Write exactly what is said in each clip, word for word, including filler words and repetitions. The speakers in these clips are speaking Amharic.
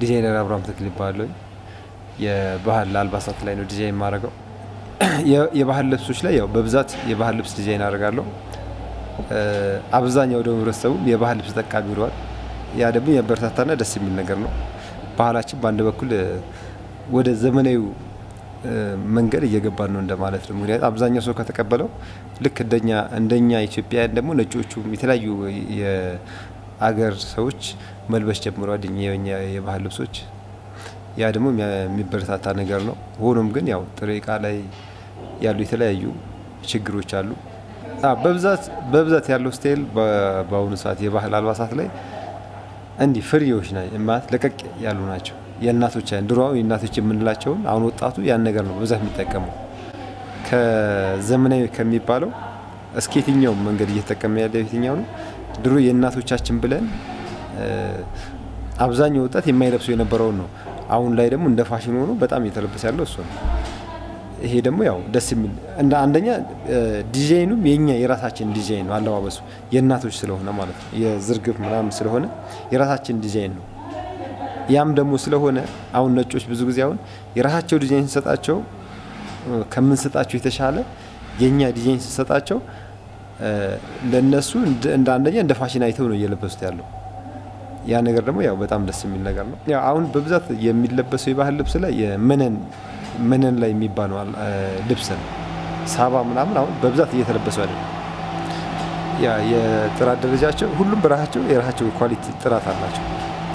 ዲዛይነር አብራም ተክል ይባላል የባህል አልባሳት ላይ ነው ዲዛይን ማድረገው የባህል ልብሶች ላይ ያው በብዛት የባህል ልብስ ዲዛይን አደርጋለሁ አብዛኛው ደግሞ ረስተው የባህል ልብስ ተጠቃሚ ሆኗል ያ ደግሞ ያበረታታና ደስ የሚል ነገር ነው ባህላችን ባንድ በኩል ወደ ዘመናዊ መንገድ እየገባን ነው እንደማለት ነው ምክንያቱም አብዛኛው ሰው ከተቀበለው ልክ እንደኛ እንደኛ ኢትዮጵያ ደግሞ ነጮቹ የተለያዩ የአገር ሰዎች መልበስ ጀምረዋል የኛ የባህል ልብሶች ያ ደግሞ የሚበረታታ ነገር ነው ሆኖም ግን ያው ጥሬቃ ላይ ያሉ የተለያዩ ችግሮች አሉ በብዛት በብዛት ያለው ስታይል በአሁኑ ሰዓት የባህል አልባሳት ላይ እንዲ ፍሪዎች ናቸው ማለት ለቀቅ ያሉ ናቸው የእናቶች ድሮው የእናቶች የምንላቸው አሁን ወጣቱ ያን ነገር ነው በዛት የሚጠቀመው ከዘመናዊ ከሚባለው እስከየትኛው መንገድ እየተጠቀመ ያለው የትኛው ነው ድሮ የእናቶቻችን ብለን አብዛኛው ወጣት የማይለብሱ የነበረው ነው አሁን ላይ ደግሞ እንደ ፋሽን ሆኖ በጣም እየተለበሰ ያለው እሱ ነው ይሄ ደግሞ ያው ደስ የሚል እንደ አንደኛ ዲዛይኑም የኛ የራሳችን ዲዛይን ነው አለባበሱ የእናቶች ስለሆነ ማለት ነው የዝርግፍ ምናምን ስለሆነ የራሳችን ዲዛይን ነው ያም ደግሞ ስለሆነ አሁን ነጮች ብዙ ጊዜ አሁን የራሳቸው ዲዛይን ሰጣቸው ከምን ሰጣቸው የተሻለ የኛ ዲዛይን ሰጣቸው ለነሱ እንደ አንደኛ እንደ ፋሽን አይተው ነው እየለበሱት ያለው ያ ነገር ደግሞ ያው በጣም ደስ የሚል ነገር ነው ያው አሁን በብዛት የሚለበሰው የባህል ልብስ ላይ የመነን መነን ላይ የሚባለው ልብስ ነው ሳባ ምናምን አሁን በብዛት እየተለበሰ አይደል ያ የጥራት ደረጃቸው ሁሉም በራሳቸው የራሳቸው ኳሊቲ ጥራት አላቸው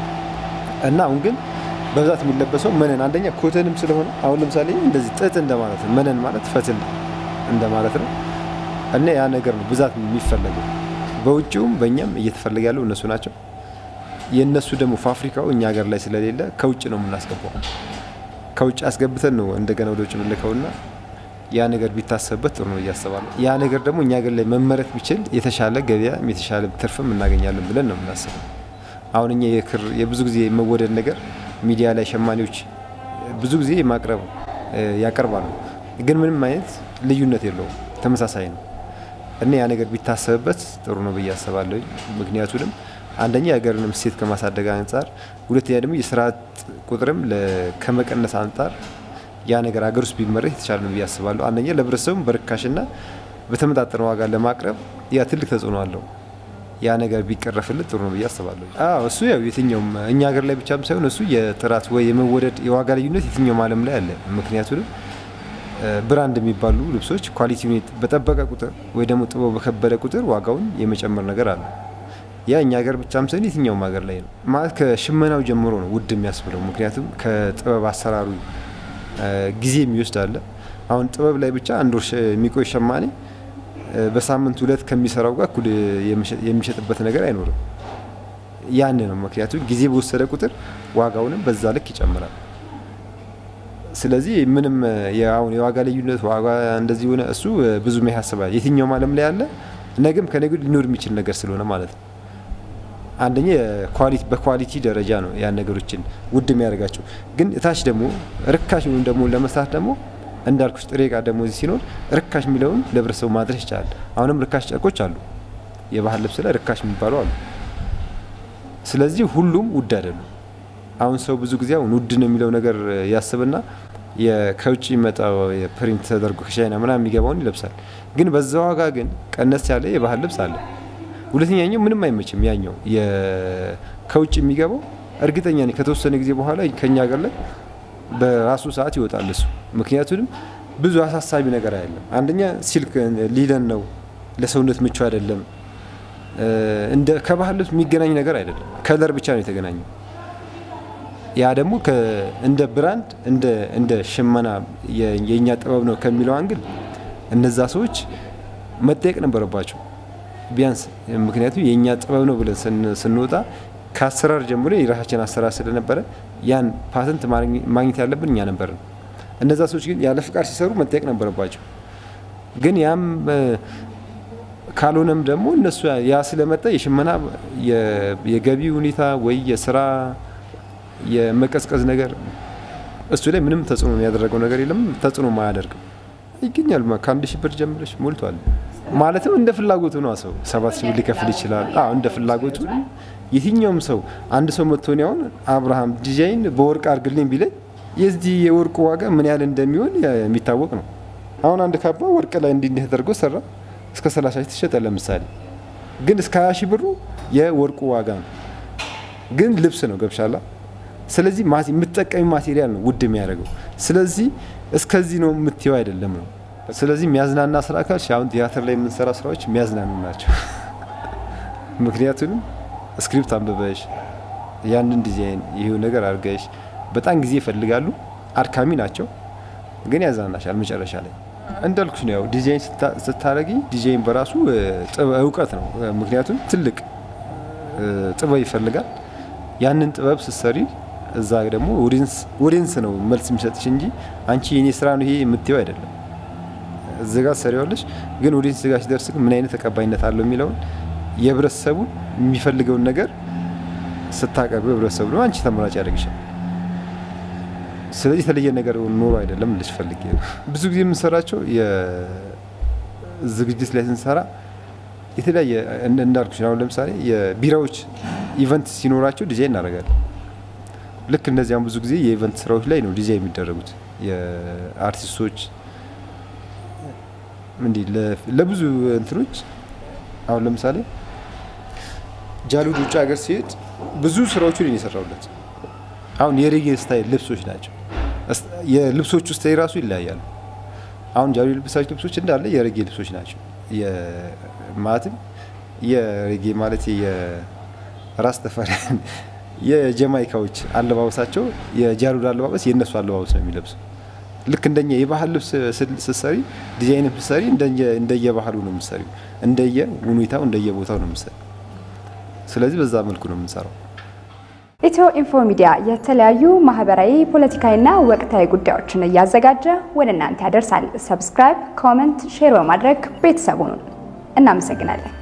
እና አሁን ግን በብዛት የሚለበሰው መነን አንደኛ ኮተንም ስለሆነ አሁን ለምሳሌ እንደዚህ ጥጥ እንደማለት ነው መነን ማለት ፈትል እንደማለት ነው እና ያ ነገር ነው በብዛት የሚፈልገው በውጪውም በእኛም እየተፈለገ ያለው እነሱ ናቸው የነሱ ደግሞ ፋብሪካው እኛ ሀገር ላይ ስለሌለ ከውጭ ነው የምናስገባው ከውጭ አስገብተን ነው እንደገና ወደ ውጭ ምንልከውና ያ ነገር ቢታሰብበት ጥሩ ነው ያስባለሁ ያ ነገር ደግሞ እኛ ሀገር ላይ መመረት ቢችል የተሻለ ገበያ የተሻለ ትርፍም እናገኛለን ብለን ነው የምናስበው አሁን እኛ የክር የብዙ ጊዜ መወደድ ነገር ሚዲያ ላይ ሸማኔዎች ብዙ ጊዜ ማቅረብ ያቀርባሉ ግን ምንም አይነት ልዩነት የለውም ተመሳሳይ ነው እና ያ ነገር ቢታሰብበት ጥሩ ነው በያስባለሁ ምክንያቱም አንደኛ የሀገርንም ሴት ከማሳደግ አንፃር ሁለተኛ ደግሞ የስራት ቁጥርም ለከመቀነስ አንፃር ያ ነገር ሀገር ውስጥ ቢመረት የተሻለ ነው በያስባለሁ አንደኛ ለብረሰውም በርካሽና በተመጣጣነ ዋጋ ለማቅረብ ያ ትልቅ ተጽዕኖ አለው ያ ነገር ቢቀረፍልን ጥሩ ነው በያስባለሁ አዎ እሱ ያው የትኛውም እኛ ሀገር ላይ ብቻም ሳይሆን እሱ የጥራት ወይ የመወደድ የዋጋ ልዩነት የትኛውም ዓለም ላይ አለ ምክንያቱም ብራንድ የሚባሉ ልብሶች ኳሊቲውን በጠበቀ ቁጥር ወይ ደግሞ ጥበብ በከበደ ቁጥር ዋጋውን የመጨመር ነገር አለ ያ እኛ ሀገር ብቻም ሳይሆን የትኛውም ሀገር ላይ ነው ማለት ከሽመናው ጀምሮ ነው ውድ የሚያስብለው ምክንያቱም ከጥበብ አሰራሩ ጊዜ የሚወስድ አለ አሁን ጥበብ ላይ ብቻ አንድ ወር የሚቆይ ሸማኔ በሳምንት ሁለት ከሚሰራው ጋር እኩል የሚሸጥበት ነገር አይኖርም ያን ነው ምክንያቱም ጊዜ በወሰደ ቁጥር ዋጋውንም በዛ ልክ ይጨምራል ስለዚህ ምንም ያው የዋጋ ልዩነት ዋጋ እንደዚህ ሆነ እሱ ብዙ ማይሐሰባል የትኛውም ዓለም ላይ ያለ ነገም ከነገ ሊኖር የሚችል ነገር ስለሆነ ማለት ነው አንደኛ ኳሊቲ በኳሊቲ ደረጃ ነው ያ ነገሮችን ውድ የሚያደርጋቸው ግን እታች ደግሞ ርካሽ ነው ደግሞ ለመስራት ደግሞ እንዳልኩሽ ጥሬቃ ደግሞ እዚህ ሲኖር ርካሽ የሚለውን ለብረሰው ማድረስ ይችላል አሁንም ርካሽ ጨርቆች አሉ የባህል ልብስ ላይ ርካሽ የሚባሉ አሉ ስለዚህ ሁሉም ውድ አይደለም አሁን ሰው ብዙ ጊዜ አሁን ውድ ነው የሚለው ነገር ያስብና የከውጪ መጣው የፕሪንት ተደርጎ ከቻይና ምናምን የሚገባውን ይለብሳል ግን በዛው ዋጋ ግን ቀነስ ያለ የባህል ልብስ አለ ሁለተኛው ምንም አይመችም ያኛው የከውጪ የሚገባው እርግጠኛ ነኝ ከተወሰነ ጊዜ በኋላ ከኛ ሀገር ላይ በራሱ ሰዓት ይወጣል እሱ ምክንያቱም ብዙ አሳሳቢ ነገር አይደለም አንደኛ ሲልክ ሊለን ነው ለሰውነት ምቹ አይደለም እንደ ከባህል ልብስ የሚገናኝ ነገር አይደለም ከለር ብቻ ነው የተገናኘው ያ ደግሞ እንደ ብራንድ እንደ እንደ ሽመና የኛ ጥበብ ነው ከሚለው አንግል እነዛ ሰዎች መጠየቅ ነበረባቸው ቢያንስ ምክንያቱም የኛ ጥበብ ነው ብለን ስንወጣ ከአሰራር ጀምሮ የራሳችን አሰራር ስለነበረ ያን ፓተንት ማግኘት ያለብን እኛ ነበርን እነዛ ሰዎች ግን ያለ ፍቃድ ሲሰሩ መጠየቅ ነበረባቸው ግን ያም ካልሆነም ደግሞ እነሱ ያ ስለመጣ የሽመና የገቢ ሁኔታ ወይ የስራ የመቀስቀስ ነገር እሱ ላይ ምንም ተጽዕኖ ያደረገው ነገር የለም ተጽዕኖ ማያደርግ ይገኛል ከአንድ ሺህ ብር ጀምረሽ ሞልቷል ማለትም እንደ ፍላጎቱ ነው ሰው ሰባት ሺህ ብር ሊከፍል ይችላል አዎ እንደ ፍላጎቱ የትኛውም ሰው አንድ ሰው መጥቶ ነው አሁን አብርሃም ዲዛይን በወርቅ አርግልኝ ቢለኝ የዚህ የወርቁ ዋጋ ምን ያህል እንደሚሆን የሚታወቅ ነው አሁን አንድ ካባ ወርቅ ላይ እንዲህ እንዲህ ተደርጎ ሰራ እስከ ሰላሳ ሺህ ተሸጠ ለምሳሌ ግን እስከ ሃያ ሺህ ብሩ የወርቁ ዋጋ ነው ግን ልብስ ነው ገብሻላ ስለዚህ ማሲ የምትጠቀሚ ማቴሪያል ነው ውድ የሚያደርገው ስለዚህ እስከዚህ ነው የምትይው አይደለም ነው ስለዚህ የሚያዝናና ስራ ካልሽ አሁን ቲያትር ላይ የምንሰራ ስራዎች የሚያዝናኑ ናቸው ምክንያቱም ስክሪፕት አንብበሽ ያንን ዲዛይን ይሄው ነገር አርገሽ በጣም ጊዜ ይፈልጋሉ አርካሚ ናቸው ግን ያዝናናሻል መጨረሻ ላይ እንዳልኩሽ ነው ያው ዲዛይን ስታረጊ ዲዛይን በራሱ እውቀት ነው ምክንያቱም ትልቅ ጥበብ ይፈልጋል ያንን ጥበብ ስትሰሪ እዛ ደግሞ ኦዲየንስ ኦዲየንስ ነው መልስ የሚሰጥሽ እንጂ አንቺ የኔ ስራ ነው ይሄ የምትይው አይደለም እዚህ ጋር ሰሪያለሽ ግን ኦዲየንስ ጋር ሲደርስ ምን አይነት ተቀባይነት አለው የሚለው የብረሰቡ የሚፈልገው ነገር ስታቀርብ ብረሰቡ ነው አንቺ ተመራጭ ያደርግሻል ስለዚህ ተለየ ነገር ኖሮ አይደለም ልጅ ፈልጌ ብዙ ጊዜ የምንሰራቸው የዝግጅት ላይ ስንሰራ የተለያየ እንዳልኩሽ ነው ለምሳሌ የቢራዎች ኢቨንት ሲኖራቸው ዲዛይን እናደርጋለን ልክ እንደዚያም ብዙ ጊዜ የኢቨንት ስራዎች ላይ ነው ዲዛይን የሚደረጉት የአርቲስቶች እንዴ ለብዙ እንትሮች አሁን ለምሳሌ ጃሉድ ውጭ ሀገር ሲሄድ ብዙ ስራዎችን እየሰራውለት አሁን የሬጌ ስታይል ልብሶች ናቸው የልብሶቹ ስታይል ራሱ ይለያያል አሁን ጃሉድ ልብሳቸው ልብሶች እንዳለ የሬጌ ልብሶች ናቸው የማትም የሬጌ ማለት የራስ ተፈሪ የጀማይካዎች አለባበሳቸው የጃሉድ አለባበስ የነሱ አለባበስ ነው የሚለብሱ ልክ እንደኛ የባህል ልብስ ስሰሪ ዲዛይን ስሰሪ እንደየ እንደየባህሉ ነው የምሰሪው እንደየ ሁኔታው እንደየቦታው ነው የምሰሪው ስለዚህ በዛ መልኩ ነው የምንሰራው EthioInfo Media የተለያዩ ማህበራዊ ፖለቲካዊና ወቅታዊ ጉዳዮችን ያዘጋጀ ወደ እናንተ ያደርሳል ሰብስክራይብ ኮሜንት ሼር በማድረግ ቤተሰቡን እናመሰግናለን